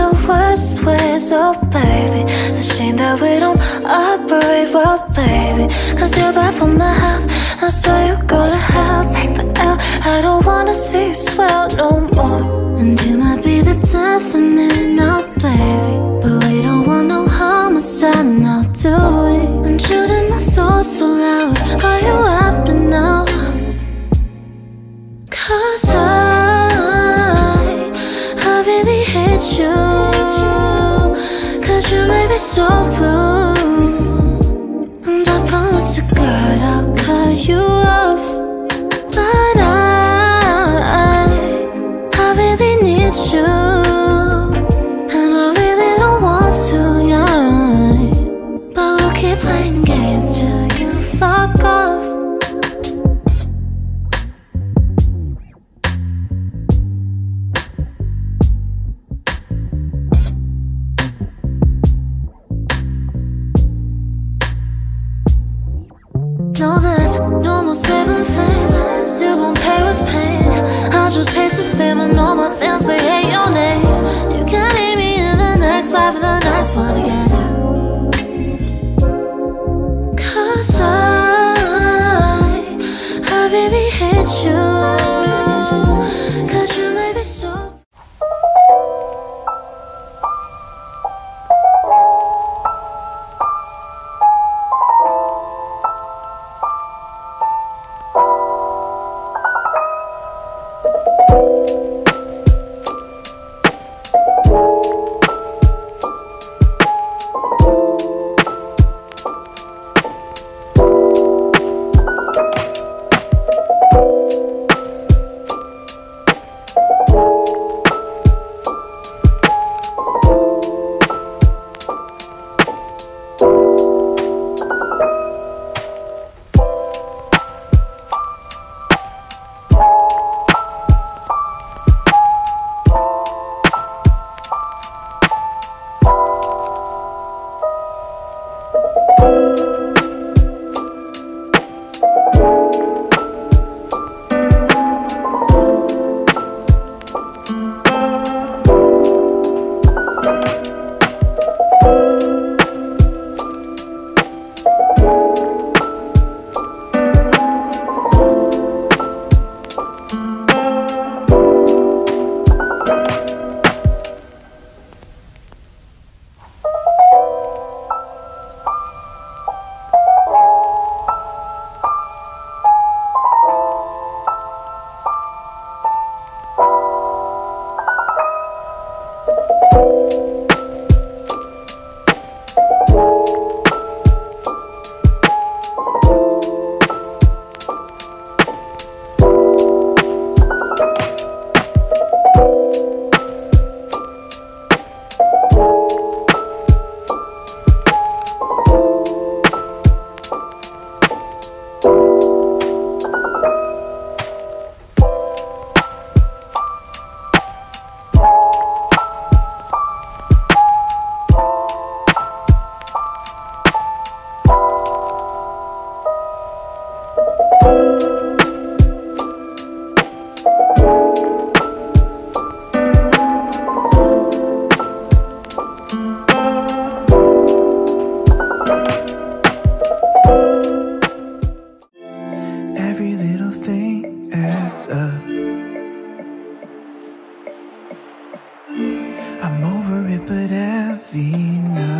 the worst ways, oh baby. It's a shame that we don't operate well, baby. Cause you're bad for my health, I swear you go to hell. Take the L, I don't wanna see you swell no more. And you might be the death of me now, baby, but we don't want no homicide now, do we? And shooting my soul so loud, are you happy now? Cause I really hate you, cause you made me so blue. And I promise to God I'll cut you off. But I really need you, and I really don't want to, yeah. But we'll keep playing games till you fuck off. No, there's no more saving face. You gon' pay with pain. I just taste the fame and all my fans, they hate your name. You can't meet me in the next life or the next one again. Cause I really hate you, cause you made me so. I'm over it, but every night